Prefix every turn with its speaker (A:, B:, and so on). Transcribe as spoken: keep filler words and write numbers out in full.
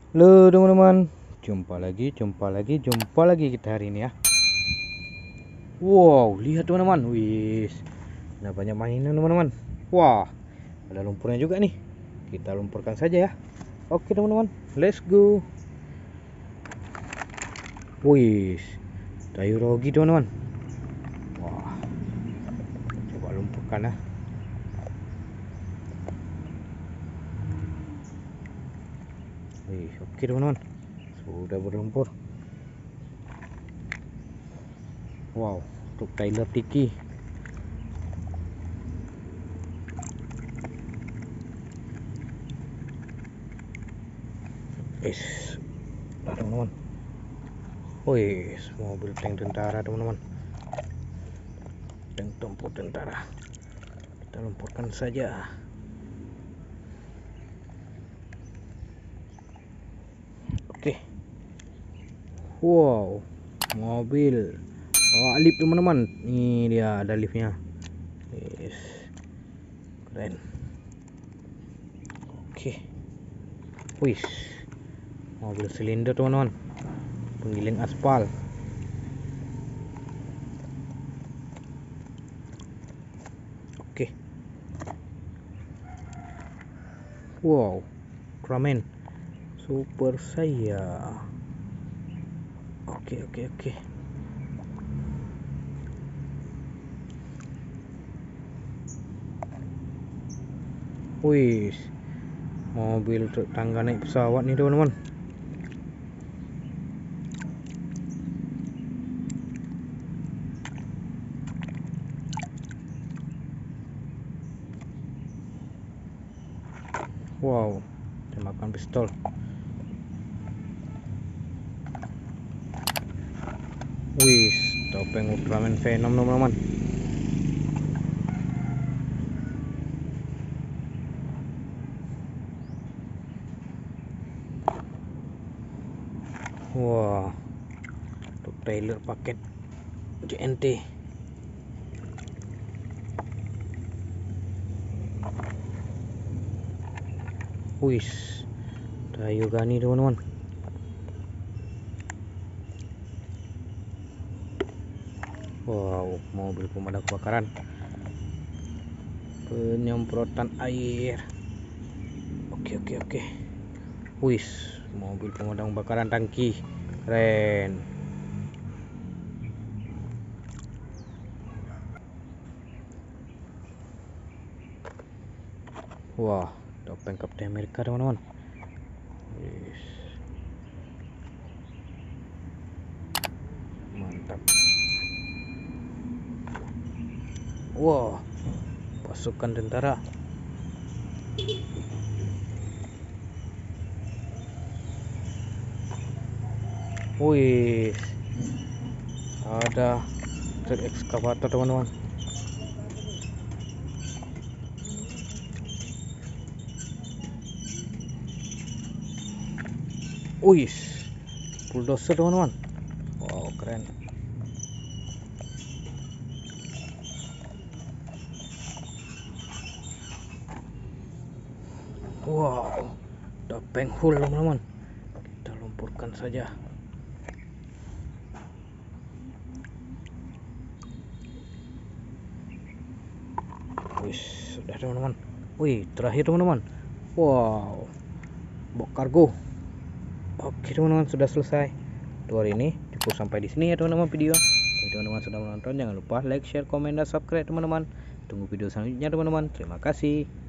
A: Halo teman-teman, jumpa lagi, jumpa lagi, jumpa lagi kita hari ini ya. Wow, lihat teman-teman, wis, ada banyak mainan teman-teman. Wah, ada lumpurnya juga nih. Kita lumpurkan saja ya. Oke teman-teman, let's go. Wis, Dairogi teman-teman. Wah, coba lumpurkan ya. Wih, oke teman-teman, sudah berlumpur. Wow, untuk Tyler Tiki. Wis, nah teman-teman. Wih, mobil tank tentara teman-teman. Tank tempur tentara. Kita lumpurkan saja. Oke. Wow, mobil. Oh, lift teman-teman. Ini dia ada liftnya. Yes. Keren. Oke. Wih. Mobil silinder teman-teman. Penggiling aspal. Oke. Wow. Ultraman. Super saya. Oke, oke, oke. Wih, mobil tangga naik pesawat nih teman-teman. Wow, tembakan pistol. Wih, topeng Ultraman Venom teman-teman. Wah, untuk trailer paket J N T. Wih, Dayogani teman-teman. Wow, mobil pemadam kebakaran, penyemprotan air. Oke, oke, oke. Wih, mobil pemadam kebakaran tangki. Keren. Wah, topeng Kapten Amerika teman-teman. Wih, mantap. Wah, pasukan tentara. Wih, ada truk ekskavator teman-teman. Wih, bulldozer teman-teman. Wow, keren. Wow, topeng Hulk teman-teman. Kita lumpurkan saja. Wih, sudah teman-teman. Wih, terakhir teman-teman. Wow, box kargo. Oke teman-teman, sudah selesai. Untuk hari ini cukup sampai di sini ya teman-teman video. Jadi teman-teman sudah menonton, jangan lupa like, share, komen, dan subscribe teman-teman. Tunggu video selanjutnya teman-teman. Terima kasih.